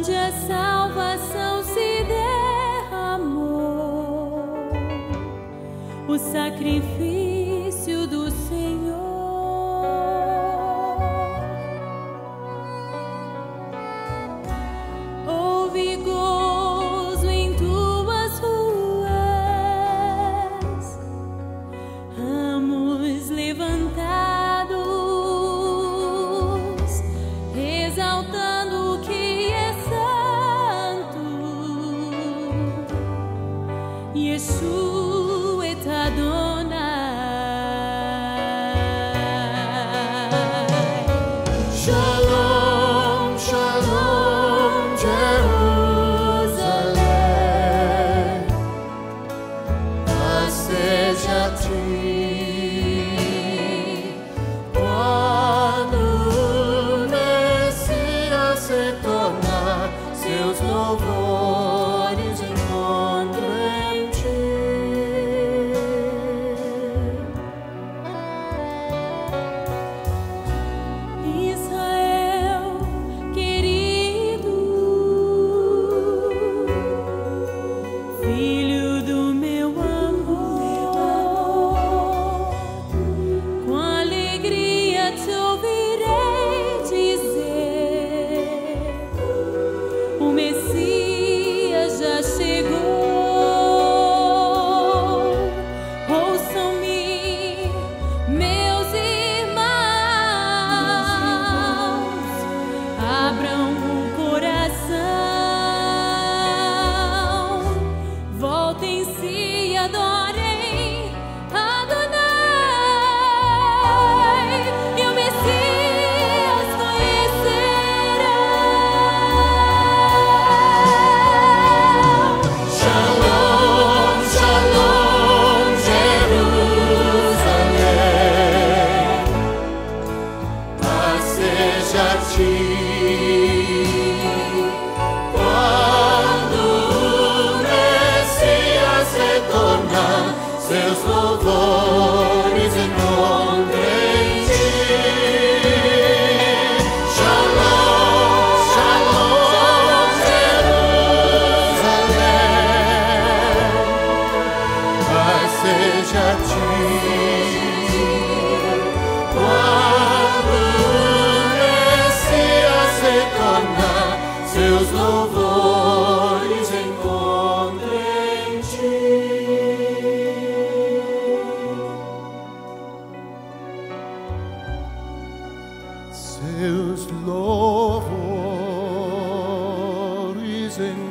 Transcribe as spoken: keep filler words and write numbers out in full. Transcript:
onde a salvação se derramou, o sacrifício do Senhor. Houve gozo em tuas ruas, ramos levantados, exaltando o que é santo. Yeshua et Adonai. Shalom, shalom, Jerusalém, paz seja a ti. Quando o Messias retornar, seus louvores encontro em ti. Israel querido, filho do meu amor, com alegria te ouvirei dizer: o Messias já chegou. Ouçam-me, meus irmãos, abram o coração, voltem-se e adorem Adonai, e o Messias conhecerão. Shalom, shalom, Jerusalém, paz seja a ti. Quando o Messias retornar, seus louvores encontrem em ti. Shalom, shalom, Jerusalém, paz seja a ti. Quando o Messias retornar, seus louvores encontrem em ti. Seus louvores encontram